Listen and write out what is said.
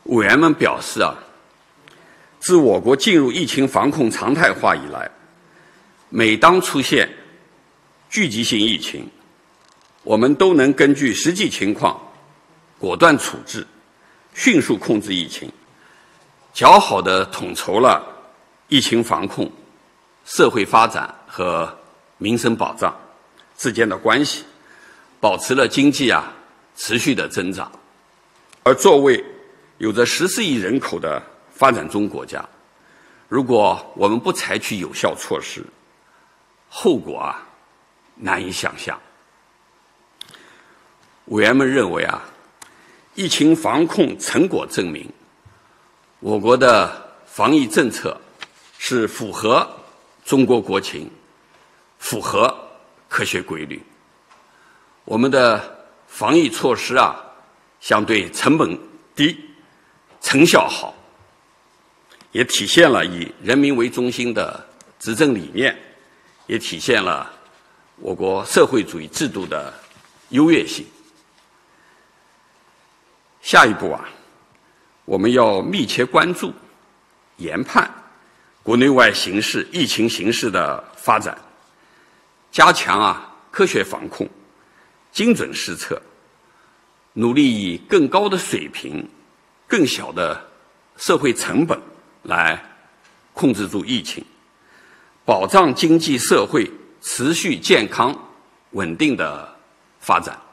委员们表示自我国进入疫情防控常态化以来，每当出现聚集性疫情，我们都能根据实际情况果断处置，迅速控制疫情，较好地统筹了疫情防控、社会发展和民生保障之间的关系，保持了经济持续的增长。而作为有着14亿人口的发展中国家，如果我们不采取有效措施，后果难以想象。委员们认为疫情防控成果证明，我国的防疫政策是符合中国国情，符合科学规律。我们的防疫措施相对成本低，成效好，也体现了以人民为中心的执政理念，也体现了我国社会主义制度的优越性。下一步我们要密切关注研判国内外疫情形势的发展，加强科学防控，精准施策，努力以更高的水平、更小的社会成本来控制住疫情，保障经济社会持续健康稳定的发展。